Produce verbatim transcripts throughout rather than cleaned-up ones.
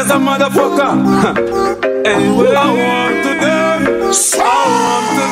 as a motherfucker. Anyway, I want to do, so I want to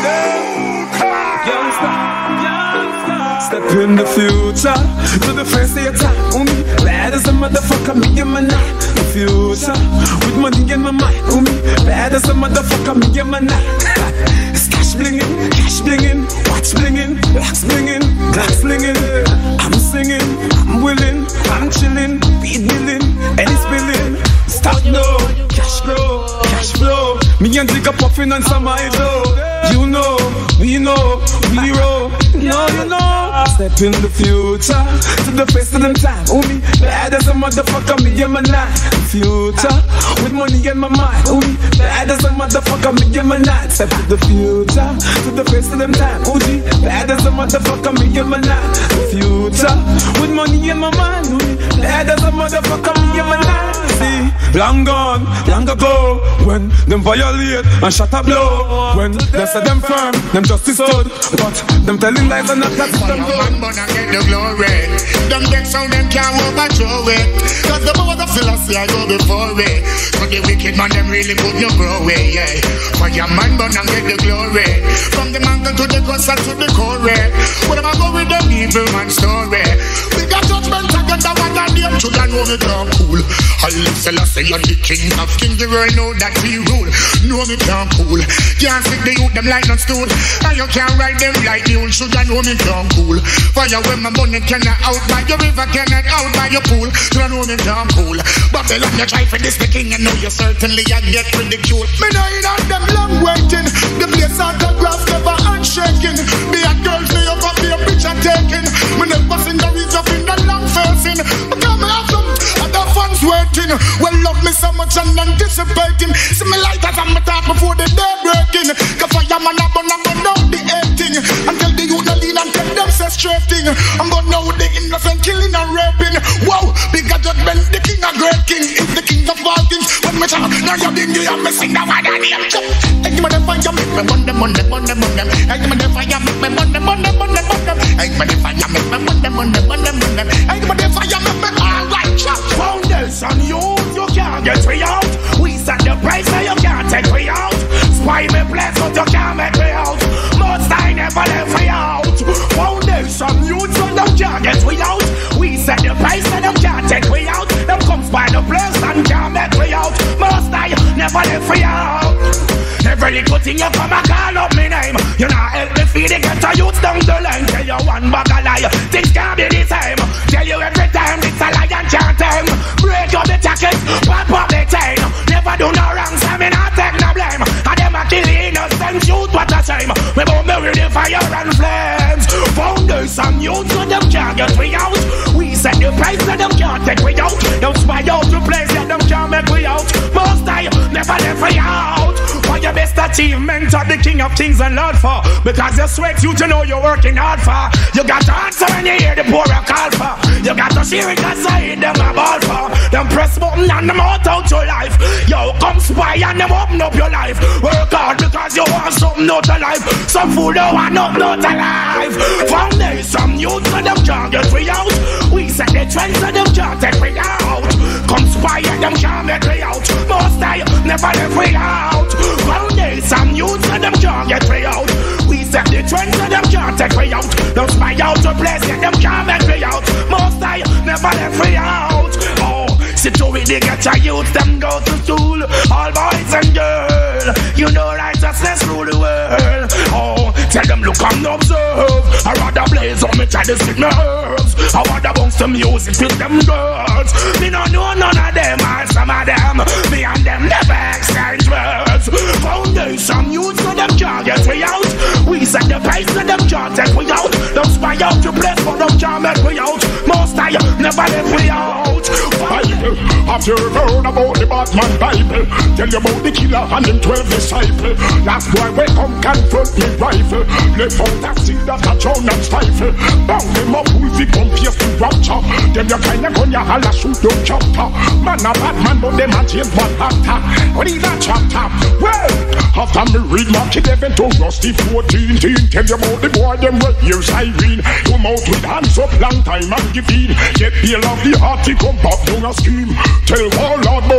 do. Youngster, youngster. Step in the future, to the first day of time. Oh, me, bad as a motherfucker, me and my night. The future, with money in my mind. Oh, me, bad as a motherfucker, me and my night. It's cash blingin', cash blingin', watch blingin', blacks blingin', glass blingin'. I'm singing, I'm willing, I'm chillin', beat billing, and it's billing. Stop no, cash flow, cash flow. Me and Digga puffin' on some idol. You know, we know, we roll. No, you know. Step in the future, to the face of them time. Oh, me, bad as a motherfucker, me and my night. Future, with money in my mind. Oh, me, bad as a motherfucker, me and my night. Step in the future, to the face of them time. Oh, G, bad as a motherfucker, me and my night. Future, with money in my mind. Oh, me, bad as a motherfucker, me and my night. See, long gone, long ago, when them violate and shut a blow. When they say them firm, them justice stood, but them telling lies and not that them go. Man, I get the glory. Them get so them can't overthrow it. Cause the more the philosophy I go before it. So the wicked man, them really put you grow away, yeah. For your man, but I get the glory. From the mountain to the coast to the core. What am I go with them evil man story? We got judgment against the one that them children know me damn cool. I live Selassie, you're the king of kings. The world know that we rule. Know me damn cool. Can't sit the youth them like no stool. And you can't ride them like the old. Should I know me damn cool. Fire when my money cannot out by your river, cannot out by your pool. You know me damn cool. Babylon, you try for this the king, and know you certainly I get ridiculed. Me know you not them long waiting. The place autograph never handshaking. Me a girls me over be a bitch and taking. Me never seen the reach up in the long facing. But come me have them other fans waiting. Well love me so much and anticipating. See me light as I'm talk before the day breaking. Cause fire man a burn and burn out the eighting. Until the youth no lean and tell them say straight thing. I'm burn out the innocent killing and raping. Wow, bigger judgment, the king a great king. Is the king of all things. When me talk, now you ding you and me sing the one and him. Hey, give me the fire, make me burn them, burn them, burn them, burn them. Hey, give me the fire, make me burn them, burn them, burn them, burn them. Hey, give me the fire, make me burn them, burn them, burn them, burn them. Hey, give me the fire, make me all right chop. Foundation, you, you can't get me out. We set the price, so you can't take me out. Spy me place, but you can't make me out. Most I never let me out. Foundation, you, so you can't get me out. We set the price, so you can't take me out. Them comes by the place and can't make me out. Most I never let me out. Every little thing you come and call up me name. You not help me feed it, get a youth down the line. Tell you one bag of lie, things can't be the same. Tell you every time it's a lie and can't tame. Break up the jacket, pop up the chain. Never do no wrong, so me not take no blame. And them a kill the innocent youth, what a shame. We both me with the fire and flames. Foundation youth, so them can't get me out. We set the price, so them can't take me out. Them spy out the place, yeah, them can't make me out. Most I never let me out. For your best achievement of the king of kings and lord for. Because you sweat you to know you're working hard for. You got to answer when you hear the poor call for. You got to share it cause I hate them a ball for. Them press button and them out out your life. Yo, come spy and them open up your life. Work hard because you want something out of life. Some fool don't want nothing out of life. Foundation youth so them can't get me out. We set the trends so them can't take me out. Come spy and them can't make me out. Most I never let me out. Foundation youth so them can't get me out. We set the trends so them can't take me out. Don't spy out the place and them can't make me out. Most I never let me out. Oh, security get your youth, them go to school. All boys and girls, you know righteousness rule the world. Oh, tell them look and observe. I rather blaze on me try to stick my herbs. I rather bounce the music with them girls. Me no know none of them or some of them. Me and them never exchange words. Foundation youth so them can't get me out. We set the price so them can't take me out. Don't spy out your place but them can't make me out. Most I never let me out. Bible, have you heard about the Batman Bible? Tell you about the killer and them twelve disciples. Last boy we come confront me rifle. Left out that seed that a drown and stifle. Bound them up wolf we come pierce the rapture. Them you kinda gun ya holla shoot them chopper. Man a Batman but them a James Bond actor. What is that chapter? Well, after me read Mark eleven to Rusty fourteen teen. Tell you about the boy them right here siren. Come out with hands up long time and give in. Get bail of the heart he come back down a scheme. Tell all Lord about them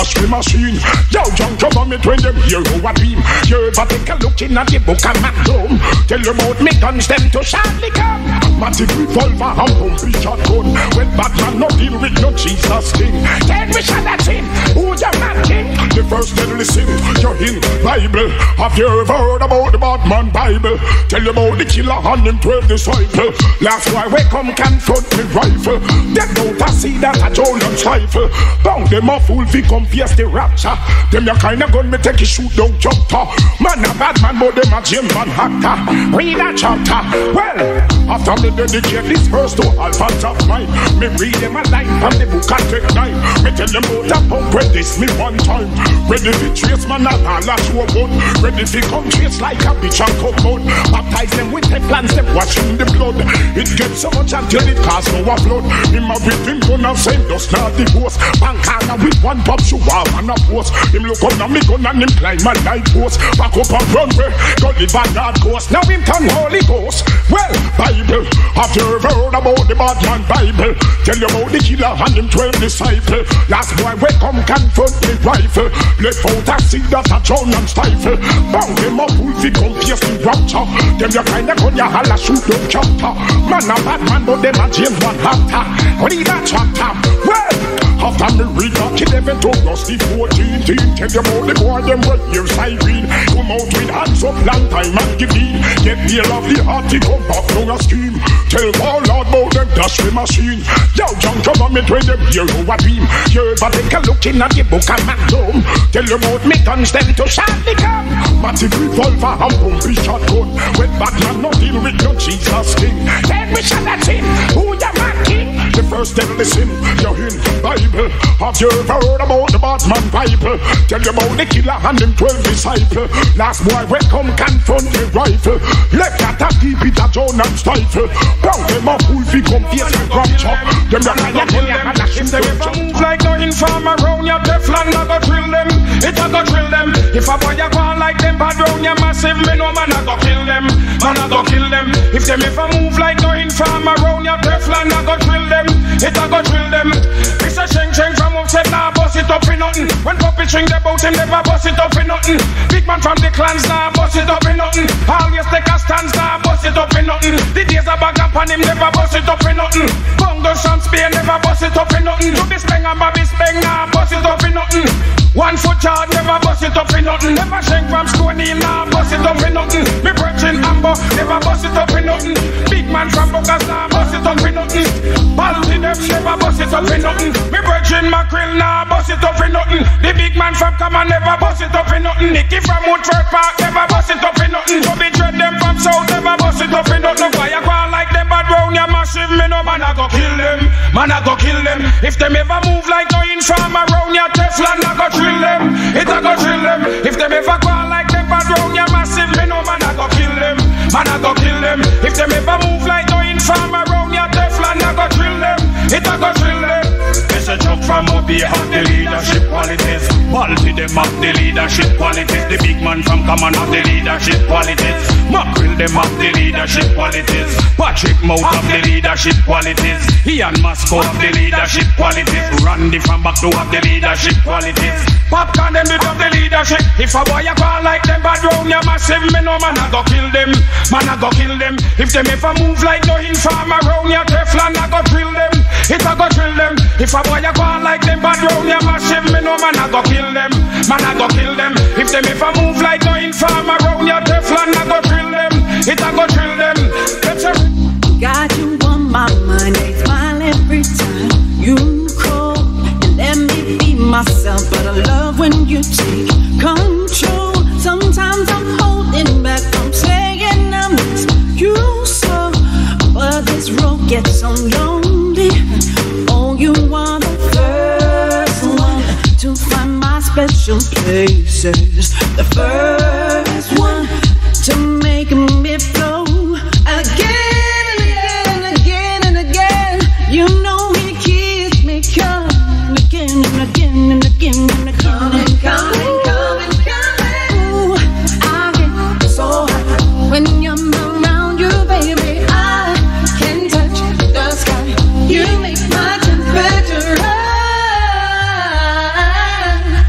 dash the machine. Yo, jump come on me when them hear who a beam. You ever take a look in at the book of Magnum? Tell you about me guns them to shortly come. Matic revolver and pumpy shotgun. When Batman no deal with no Jesus thing. Then we shall at him. Who the man king? The first deadly sin. You're in Bible. Have you ever heard about the Batman Bible? Tell you about the killer and him twelve disciples. That's why we come confront me rifle. Them don't a see that a Jordan rifle. Bound them a fool fi come face the rapture. Them your kind of gun me take a shoot down chapter. Man a bad man but them a Jim man hacker. Read a chapter. Well, after me dedicate this verse to all fans of mine, me read them a line from the book and take nine. Me tell them about a punk when this me one time. Ready fi trace man a all a show gun. Ready fi come trace like a bitch and come out. Baptize them with the plans them washing the blood. It gets so much until it cause no a flood. Him a with him gun and same does not divorce. Bankana with one pop shoe wall and a post. Him look on me gun and him climb a light post. Back up and run way, go live a God coast. Now him turn Holy Ghost. Well, Bible, have you ever heard about the bad man Bible? Tell you about the killer and him twelve disciples. Last boy we come confront me rifle. Left out a seed that a drown and stifle. Bound them up full fi come pierce the rapture. Them you kinda gun ya holla shoot down chapter. Man a bad man but them a James one after. Read a chapter. Well, after me read Mark eleven to Rusty fourteen. Tell you about the boy them right here siren. Come out with hands up long time and give in. Get near of the heart he come back down a scheme. Tell all Lord about them dash the machine. Yo, young come on me when them hear who a dream. You ever take a look in at the book of Magnum? Tell you about me guns them to shortly come. Matic revolver and pumpy shotgun. When Batman no deal with no Jesus king. Then we shall at him. Who ya man king? The first deadly sin. You're in Bible. Have you ever heard about the Batman Bible? Tell you about the killer and him twelve disciples. Last boy we come confront the rifle. Left at a keep it a John and stifle. Bound them up full fi come face the rapture. Them that I kill them. If they ever move like no informer round your Teflon, I go drill them. It a go drill them. If a boy a go on like them bad round your massive, me no man a go kill them. Man a go kill them. If them ever move like no informer round your Teflon, I go drill them. It a go drill them. It's a sheng sheng from upset now bust it up in nothing. When puppy string the bout him never bust it up in nothing. Big man from the clans now bust it up in nothing. Always take a stance now bust it up in nothing. The days a bag up on him never bust it up in nothing. Bongo Sean Spear never bust it up in nothing. To be speng and Bobby speng now bust it up in nothing. One foot yard never bust it up in nothing. Never sheng from Stoney now bust it up in nothing. Me virgin Amber never bust it up in nothing. Big man from Bogas now bust it up in nothing. Baldy them never bust it up in nothing. Me virgin Mackerel now bust it up in nothing. The big man from Common never bust it up in nothing. Nicky from Woodford Park never bust it up in nothing. To be dread them from South never bust it up in nothing. Why you go on like them bad round your massive? Me no man I go kill them. Man I go kill them. If them ever move like no informer round your Teflon, I go drill them. It I go drill them. If them ever go on like them bad round your massive, me no man I go kill them. Man I go kill them. If them ever move like no informer round your Teflon, I go drill them. It I go drill them. It's a joke from Obi have the leadership qualities. Baldy them have the leadership qualities. The big man from Common have the leadership qualities. Mackerel them have the leadership qualities. Patrick Mout have the leadership qualities. Ian Masco have the leadership qualities. Randy from Back to have the leadership qualities. Popcorn them did have the leadership. If a boy a go like them bad round your massive, me no man a go kill them. Man a go kill them. If them ever move like no informer round your Teflon, I go drill them. It a go drill them. If a boy a go like them bad round your massive, me no man a go kill them. Man a go kill them. If them ever move like no informer round your Teflon, I go drill them. It a go drill them. Got you on my mind, I smile every time you call. And let me be myself, but I love when you take control. Sometimes I'm holding back, I'm saying I miss you so, but this road gets so lonely. Oh, you are the first one to find my special places. The first one to make me flow again and again and again and again. You know he keeps me coming again and again and again and again. Coming, coming, coming, coming. Ooh, I get so high when you're around you, baby. I can touch the sky. You make my temperature rise.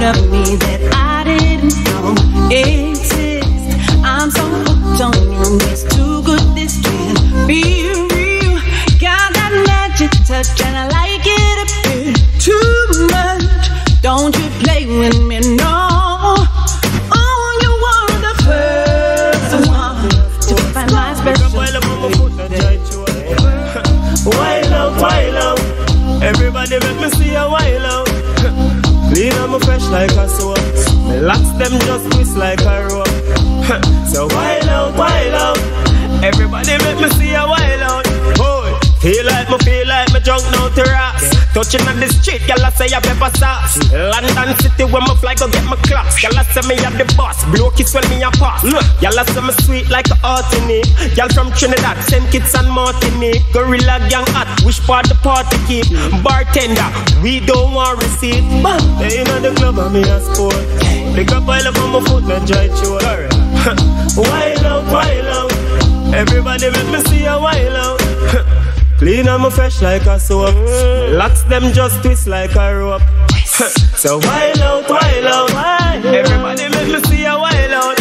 part of me that I didn't know exists. I'm so hooked on you, it's too good, this can't be real. Got that magic touch and I like it a bit too much. Don't you play with me, no. Oh, you were the first one to find my special. Wild out, wild out. Everybody make me see a wild out. Clean and me fresh like a soap. Me locks them just twist like a rope. So wild out, wild out. Everybody make me see a wild out. Boy, feel like me, feel like me drunk now to rocks. Touching on the street, y'all say I pepper sauce. London City when me fly go get my clocks. Y'all say me have the boss, blow kiss when me a pass. Y'all say me sweet like a Martinique. Y'all from Trinidad, Saint Kitts and Martinique. Gorilla gang hot, which part the party keep? Bartender, we don't want receipt. Hey, you know the club and me a sport. Pick up all up on my foot, me dry chew. Wild out, wild out. Everybody make me see a wild out. Clean and me fresh like a soap. Locks them just twist like a rope. So wild out, wild out. Everybody make me see a wild out.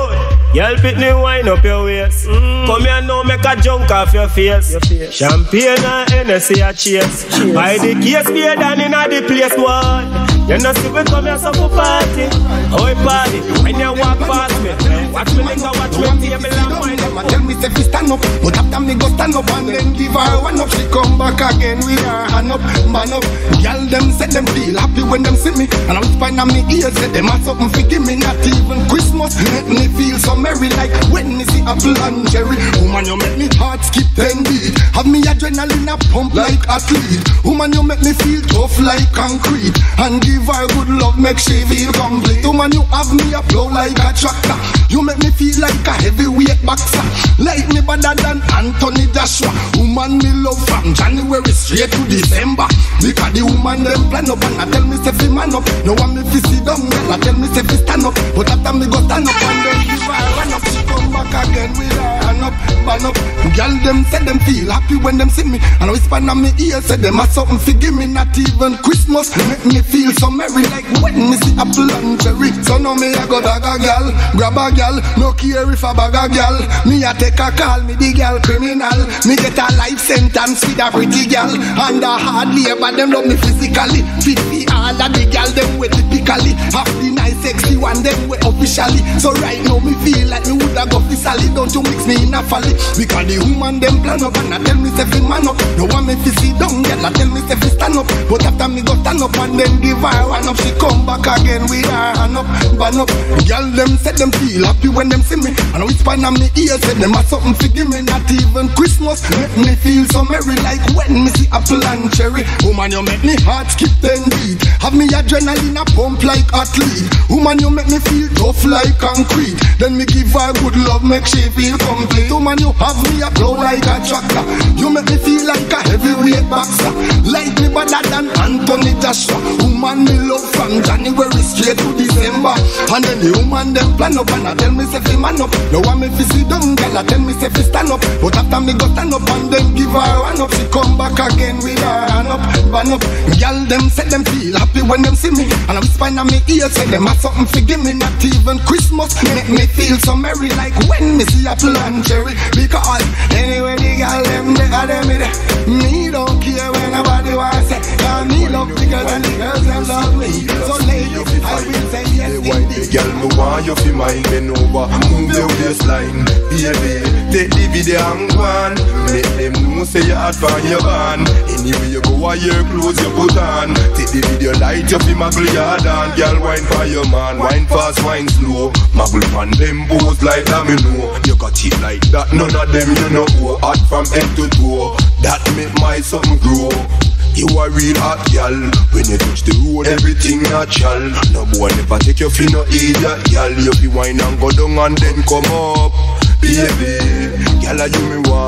Y'all pick me wine up your waist. Mm. Come here now, make a junk off your face. Your face. Champagne and Hennessy a chase. By the case, be down in the place, boy. You know see we come here so for party. Oh, party. When you walk past me, watch me nigga, watch me table and wine up. Tell me if we stand up, but after me go stand up and then give her one up. She come back again with her hand up, man up. Girl them say them feel happy when them see me, and I was fine on me ears say them have something for give me. Not even Christmas make me feel so merry like when me see apple and cherry. Woman you make me heart skip ten beat. Have me adrenaline a pump like athlete. Woman you make me feel tough like concrete, and give her good love make she feel complete. Woman you have me a blow like a tractor. You make me feel like a heavyweight boxer. Like me better than Anthony Joshua. Woman me love from January straight to December. Because the woman them plan up and I tell me say fi man up. No one me fi sit down, girl I tell me say fi stand up. But after me go stand up and then give her run up. She come back again with her hand up, man up. Girl them say them feel happy when them see me, and I whisper on me ear say them have something fi give me. Not even Christmas make me feel so merry like when me see apple and cherry. So now me a go bag a girl, grab a girl. No care if a bag a girl. Me a take a call, me the girl criminal. Me get a life sentence with a pretty girl. And a hard labor, them love me physically. Fit me all of the girl, them way typically. Half the nice sexy one, them way officially. So right now me feel like me woulda go officially. Don't you mix me in a folly. Because the woman them plan up and I tell me say fi man up. No one me fi sit down, girl I tell me say fi stand up. But after me go stand up and then give her one up, she come back again with her hand up, ban up. Girl them say them feel happy when them see me, and I whisper on me ear say them have something for give me. Not even Christmas make me feel so merry like when me see apple and cherry. Woman you make me heart skip ten beat. Have me adrenaline a pump like athlete. Woman you make me feel tough like concrete. Then me give her good love make she feel complete. Woman you have me a blow like a tractor. You make me feel like a heavyweight boxer. Like me better than Anthony Joshua. Woman me love from January straight to December. And then the woman them plan up and I tell me say fi man up. No one me fi sit down, girl I tell me say fi stand up. But after me go stand up and then give her one up, she come back again with her hand up, ban up. Girl them say them feel happy when them see me, and I whisper on me ear say them have something fi give me. Not even Christmas make me feel so merry like when me see apple and cherry. Because anyway the girl them they are them me there. Me don't care when nobody wants say. Cause me love the girls and the girls them love me. So ladies I will say yes indeed. Girl, me want you fi mind bend over, move your waistline, baby. Take the video and go on. Make them know say you hot from your van. Anyway you go, wear your clothes you put on. Take the video light you fi muggle your down. Girl, wine for your man, wine fast, wine slow. Muggle from them pose like that me know. You got it like that, none of them you know. Hot from head to toe, that make my something grow. You a real hot gal. When you touch the road, everything natural. No boy never take your fin no idiot gal. You be wine and go down and then come up. Baby, gal you me want.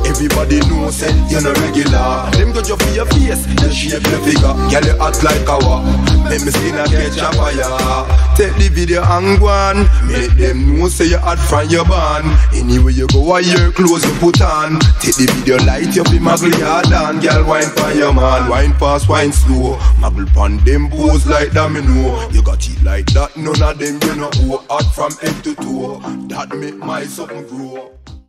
Everybody knows say you're not regular. Them judge you for your face, you shape your figure. Girl, you hot like a war. Make me skin a catch a fire. Take the video and go on. Make them know say you hot from your band. Anywhere you go, I your clothes you put on. Take the video light, you be muggle hard on. Girl, wine for your man, wine fast, wine slow. Muggle pon them pose like domino. You got it like that, none of them you know. Hot from head to toe. That make my something grow.